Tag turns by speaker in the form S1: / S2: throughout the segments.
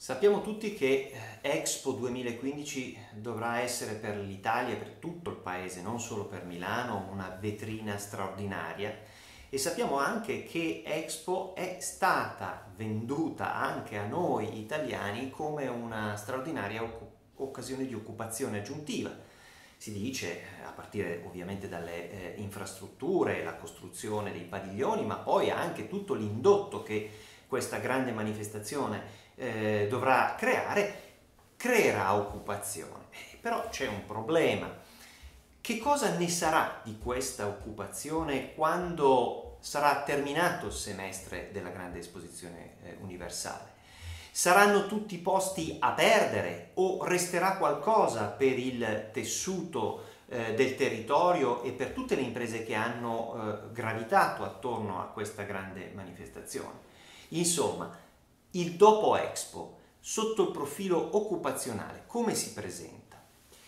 S1: Sappiamo tutti che Expo 2015 dovrà essere per l'Italia e per tutto il paese, non solo per Milano, una vetrina straordinaria, e sappiamo anche che Expo è stata venduta anche a noi italiani come una straordinaria occasione di occupazione aggiuntiva. Si dice, a partire ovviamente dalle infrastrutture, la costruzione dei padiglioni, ma poi anche tutto l'indotto che questa grande manifestazione dovrà creerà occupazione. Però c'è un problema. Che cosa ne sarà di questa occupazione quando sarà terminato il semestre della grande esposizione universale? Saranno tutti posti a perdere o resterà qualcosa per il tessuto del territorio e per tutte le imprese che hanno gravitato attorno a questa grande manifestazione? Insomma, il dopo Expo, sotto il profilo occupazionale, come si presenta?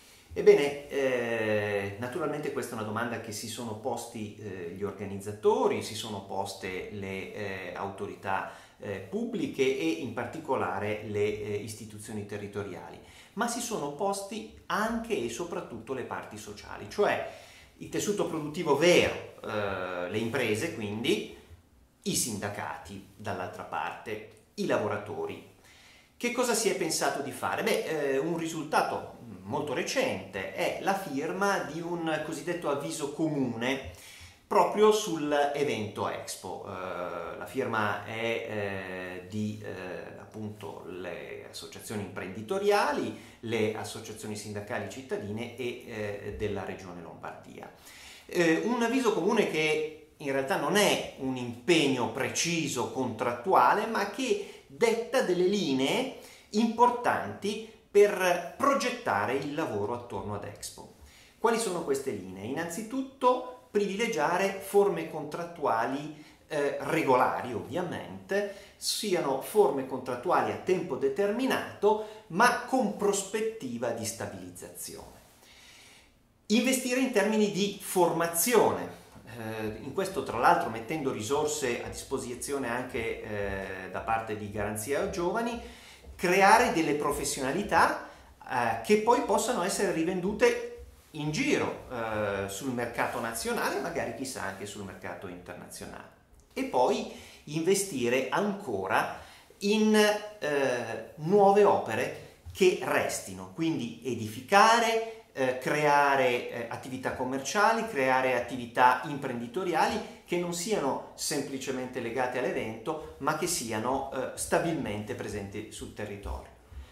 S1: Ebbene, naturalmente questa è una domanda che si sono posti gli organizzatori, si sono poste le autorità pubbliche e in particolare le istituzioni territoriali, ma si sono posti anche e soprattutto le parti sociali, cioè il tessuto produttivo vero, le imprese quindi, i sindacati dall'altra parte, i lavoratori. Che cosa si è pensato di fare? Un risultato molto recente è la firma di un cosiddetto avviso comune proprio sull'evento Expo. La firma è di appunto le associazioni imprenditoriali, le associazioni sindacali cittadine e della Regione Lombardia. Un avviso comune che in realtà non è un impegno preciso contrattuale, ma che detta delle linee importanti per progettare il lavoro attorno ad Expo. Quali sono queste linee? Innanzitutto privilegiare forme contrattuali regolari, ovviamente, siano forme contrattuali a tempo determinato, ma con prospettiva di stabilizzazione. Investire in termini di formazione. In questo tra l'altro mettendo risorse a disposizione anche da parte di Garanzia Giovani, creare delle professionalità che poi possano essere rivendute in giro sul mercato nazionale, magari chissà anche sul mercato internazionale. E poi investire ancora in nuove opere che restino, quindi edificare, creare attività commerciali, creare attività imprenditoriali che non siano semplicemente legate all'evento, ma che siano stabilmente presenti sul territorio.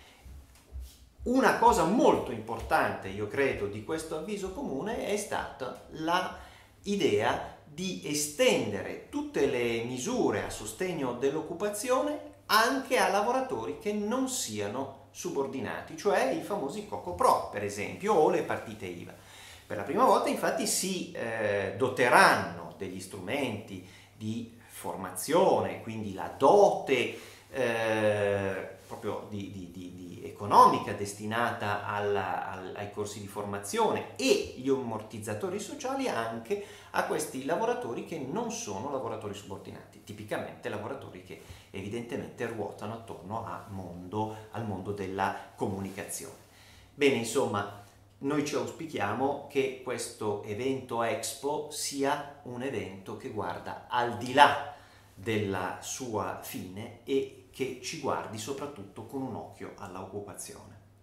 S1: Una cosa molto importante, io credo, di questo avviso comune è stata l'idea di estendere tutte le misure a sostegno dell'occupazione anche a lavoratori che non siano subordinati, cioè i famosi co.co.pro, per esempio, o le partite IVA. Per la prima volta, infatti, si doteranno degli strumenti di formazione, quindi la dote proprio economica destinata ai corsi di formazione e gli ammortizzatori sociali anche a questi lavoratori che non sono lavoratori subordinati, tipicamente lavoratori che evidentemente ruotano attorno al mondo della comunicazione. Bene, insomma, noi ci auspichiamo che questo evento Expo sia un evento che guarda al di là della sua fine e che ci guardi soprattutto con un occhio alla occupazione.